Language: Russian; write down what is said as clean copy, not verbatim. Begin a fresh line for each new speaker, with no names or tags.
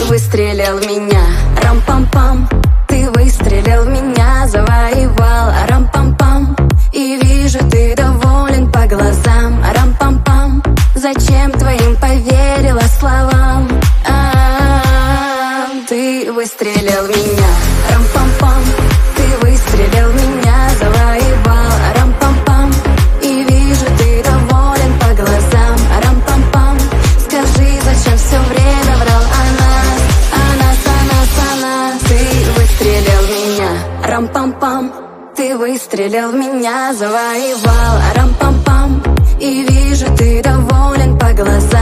выстрелил в меня, рам-пам-пам. Ты выстрелил в меня, завоевал, рам-пам-пам. И вижу, ты доволен по глазам, рам-пам-пам. Зачем твоим поверила словам? Ты выстрелил в меня, рам-пам-пам. Ты выстрелил в меня, завоевал, рам-пам-пам. И вижу, ты доволен по глазам, рам-пам-пам. Скажи, зачем все время врал о нас, о нас, о нас, о нас? Ты выстрелил в меня, рам-пам-пам. Ты выстрелил в меня, завоевал, рам-пам-пам. И вижу, ты доволен по глазам.